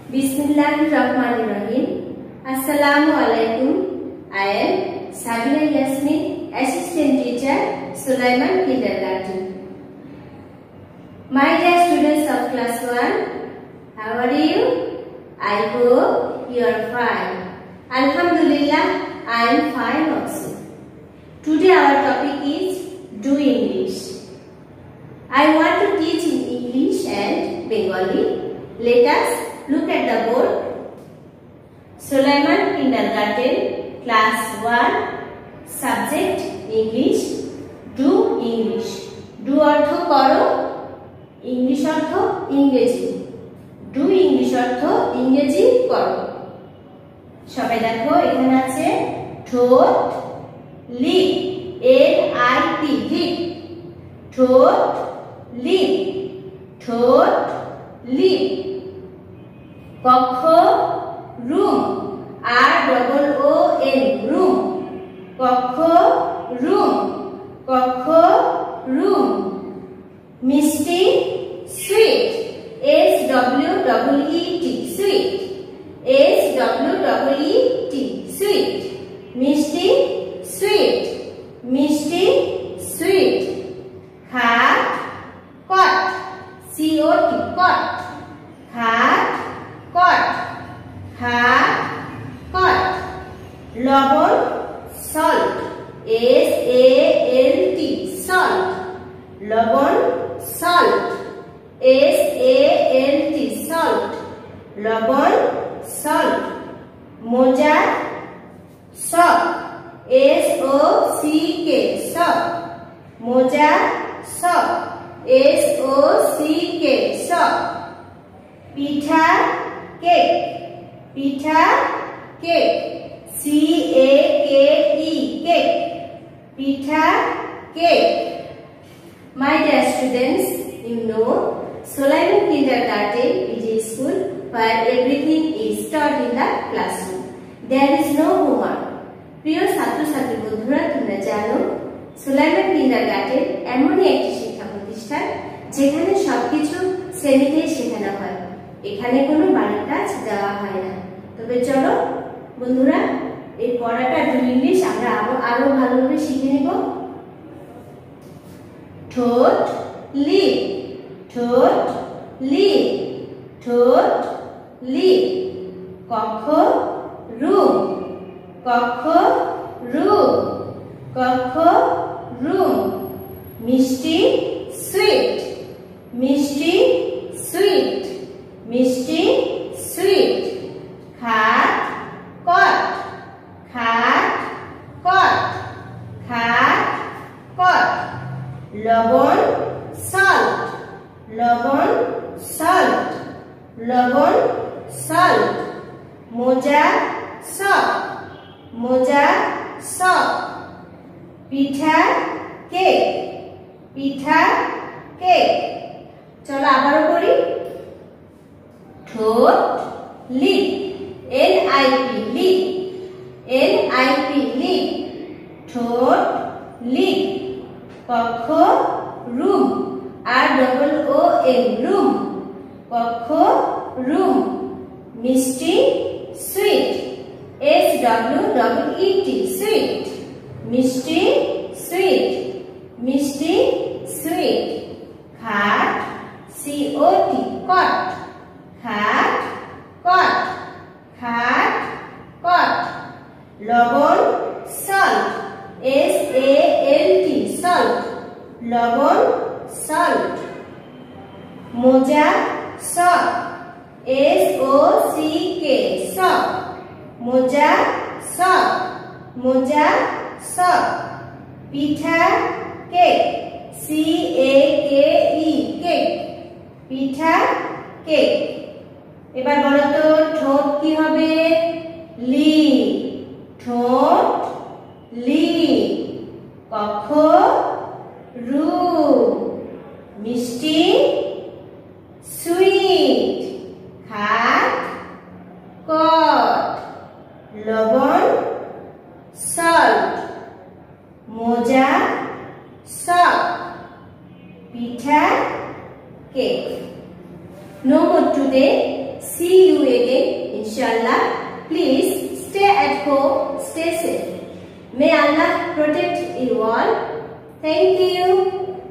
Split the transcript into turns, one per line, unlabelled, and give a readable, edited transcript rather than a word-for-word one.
Bismillahirrahmanirrahim. Assalamu alaikum. I am Sabina Yasmin, Assistant Teacher, Sulaiman Kindergarten. My dear students of class 1, how are you? I hope you are fine. Alhamdulillah, I am fine also. Today our topic is Do English. I want to teach in English and Bengali. Let us look at the board. Sulaiman Kindergarten, class 1, subject English. Do English. Do অর্থ করো, English অর্থ ইংরেজি। Do English অর্থ ইংরেজি করো। সবাই দেখো এখানে আছে ঠোঁট, লিপ, LIP, লিপ, ঠোঁট, লিপ, ঠোঁট, লিপ। কক্ষ, রুম, ROOM, রুম, কক্ষ, রুম, কক্ষ, রুম। মিষ্টি, sweet, SWEET, sweet, SWEET, sweet. মিষ্টি, সুইট, মিষ্টি, সুইট। খাট, কট, COT, কট, খাট, কট, খাট, কট। লবণ, সল্ট, SALT, সল্ট, লবণ, সল্ট, SALT, সল্ট, লবণ, সল্ট। মোজা, সক, SOCK, সক, মোজা, সক, SOCK, সক। পিঠা, কেক, পিঠা, কেক, CAKE, কেক, পিঠা, cake. My dear students, you know Sulaiman Kindergarten is a school where everything is taught in the classroom. There is no homework. প্রিয় ছাত্রছাত্রী বন্ধুরা, তোমরা জানো Sulaiman kindergarten এমনই একটি শিক্ষা প্রতিষ্ঠান যেখানে সবকিছু শ্রেণীতে শেখানো হয়। এখানে কোনো বাড়ির কাজ দেওয়া হয় না। তবে চলো বন্ধুরা, এই পড়াটা ডু ইংলিশ আমরা আরো ভালোভাবে শিখে নিব। ঠোঁট, লিপ, ঠোঁট, লিপ, ঠোঁট, লিপ। কক্ষ, রুম, কক্ষ, রুম, কক্ষ, রুম। মিষ্টি, সুইট, মিষ্টি, সুইট, মিষ্টি, সুইট। খাট, কট, খাট, কট, খাট, কট। লবণ, সল্ট, লবণ, সল্ট, লবণ, সল্ট। মোজা, সক, মোজা, সক। পিঠা, কেক, পিঠা, কেক। চলো আবারও করি। ঠোঁট, lip, LIP, lip, LIP, lip, ঠোঁট, লিপ। কক্ষ, রুম, ROOM, রুম, কক্ষ, রুম। মিষ্টি, সুইট, SWEET, সুইট, মিষ্টি, সুইট, মিষ্টি, সুইট। খাট, COT, কট, খাট, কট, খাট, কট। লবণ, সল্ট, SALT, সল্ট, লবণ, সল্ট। মোজা, সক, SOCK, সক, মোজা, সক, মোজা, সক। পিঠা, কেক, CAKE, কেক, পিঠা, কেক। এবার বলো তো ঠোঁট কি হবে? লিপ, ঠোঁট, লিপ। কক্ষ, রুম, মিষ্টি, সুইট। খাট, কট, লবণ, সল্ট। মোজা, sock, pitha, cake. No more today. See you again, inshallah. Please stay at home, stay safe. May Allah protect you all. Thank you.